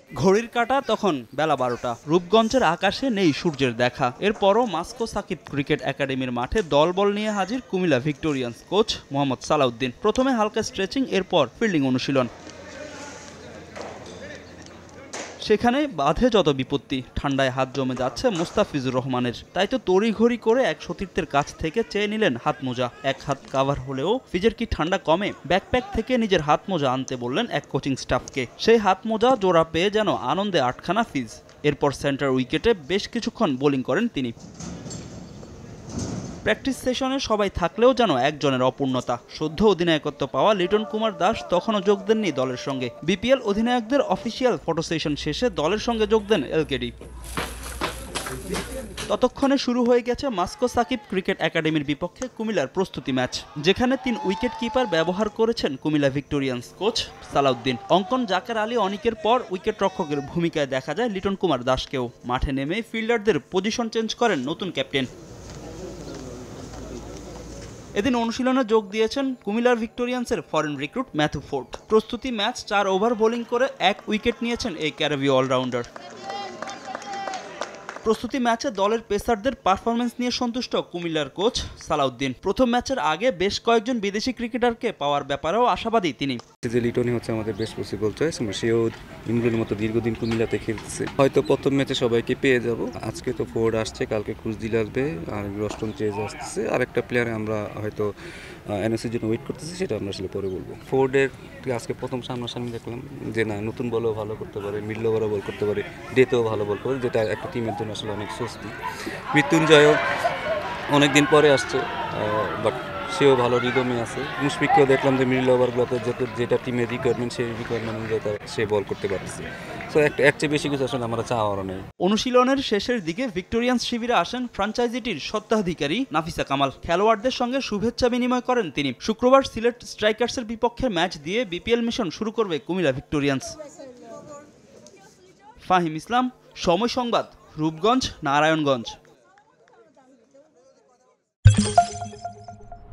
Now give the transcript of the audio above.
ঘড়ির কাঁটা তখন বেলা 12টা। রূপগঞ্জের আকাশে নেই সূর্যের দেখা। এরপরও মাস্কো সাকিব ক্রিকেট একাডেমির মাঠে দলবল নিয়ে হাজির কুমিল্লা ভিক্টোরিয়ান্স কোচ মোহাম্মদ সালাউদ্দিন। প্রথমে হালকা স্ট্রেচিং, এরপর ফিল্ডিং অনুশীলন। সেখানে বাধে যত বিপত্তি। ঠান্ডায় হাত জমে যাচ্ছে মুস্তাফিজুর রহমানের। তাই তো তড়িঘড়ি করে এক সতীর্থের কাছ থেকে চেয়ে নিলেন হাত মোজা। এক হাত কাভার হলেও ফিজের কি ঠান্ডা কমে? ব্যাকপ্যাক থেকে নিজের হাত মোজা আনতে বললেন এক কোচিং স্টাফকে। সেই হাত মোজা জোড়া পেয়ে যেন আনন্দে আটখানা ফিজ। এরপর সেন্টার উইকেটে বেশ কিছুক্ষণ বোলিং করেন তিনি। প্র্যাকটিস সেশনে সবাই থাকলেও যেন একজনের অপূর্ণতা। সদ্য অধিনায়কত্ব পাওয়া লিটন কুমার দাস তখনও যোগ দেননি দলের সঙ্গে। বিপিএল অধিনায়কদের অফিসিয়াল ফটো সেশন শেষে দলের সঙ্গে যোগ দেন এলকেডি। ততক্ষণে শুরু হয়ে গেছে মাস্কো সাকিব ক্রিকেট একাডেমির বিপক্ষে কুমিল্লার প্রস্তুতি ম্যাচ, যেখানে 3 উইকেট কিপার ব্যবহার করেছেন কুমিল্লা ভিক্টোরিয়ান্স কোচ সালাউদ্দিন। অঙ্কন জাকের আলী অনিকের পর উইকেট রক্ষকের ভূমিকায় দেখা যায় লিটন কুমার দাসকেও। মাঠে নেমেই ফিল্ডারদের পজিশন চেঞ্জ করেন নতুন ক্যাপ্টেন। এদিন অনুশীলনে যোগ দিয়েছেন কুমিল্লার ভিক্টোরিয়ান্সের ফরেন রিক্রুট ম্যাথু ফোর্ড। প্রস্তুতি ম্যাচ 4 ওভার বোলিং করে 1 উইকেট নিয়েছেন এই ক্যারিবীয় অলরাউন্ডার। প্রস্তুতি ম্যাচে দলের পেসারদের পারফরম্যান্স নিয়ে সন্তুষ্ট কুমিল্লার কোচ সালাউদ্দিন। প্রথম ম্যাচের আগে বেশ কয়েকজন বিদেশি ক্রিকেটারকে পাওয়ার ব্যাপারেও আশাবাদী তিনি। লিটনই হচ্ছে আমাদের বেস্ট পসিবল চয়েস। সেও ইমরুলের মতো দীর্ঘদিন কুমিল্লাতে খেলতেছে। হয়তো প্রথম ম্যাচে সবাইকে পেয়ে যাব। আজকে তো ফোর্ড আসছে, কালকে কুজদিল আসবে, আর রস্টন চেজ আসছে, আর একটা প্লেয়ারে আমরা হয়তো এনএসির জন্য ওয়েট করতেছি, সেটা আমরা আসলে পরে বলবো। ফোর্ডের আজকে প্রথম সামনাসামনি দেখলাম যে না, নতুন বলও ভালো করতে পারে, মিডল ওভারও বল করতে পারে, ডেতেও ভালো বল করে, যেটা একটা টিমের জন্য আসলে অনেক স্বস্তি। মৃত্যুঞ্জয়ও অনেকদিন পরে আসছে, বাট সেও ভালো রিদমে আছে। মুশফিককেও দেখলাম যে মিডল ওভারগুলোতে যেটা টিমের রিকোয়ারমেন্ট, সেই রিকোয়ারমেন্ট অনুযায়ী সে বল করতে পারছে। সো এর চেয়ে বেশি কিছু আসলে আমরা চাওয়ারও নেই। অনুশীলনের শেষের দিকে ভিক্টোরিয়ান্স শিবিরে আসেন ফ্র্যাঞ্চাইজিটির স্বত্বাধিকারী নাফিসা কামাল। খেলোয়াড়দের সঙ্গে শুভেচ্ছা বিনিময় করেন তিনি। শুক্রবার সিলেট স্ট্রাইকার্সের বিপক্ষে ম্যাচ দিয়ে বিপিএল মিশন শুরু করবে কুমিল্লা ভিক্টোরিয়ান্স। ফাহিম ইসলাম, সময় সংবাদ, রূপগঞ্জ, নারায়ণগঞ্জ।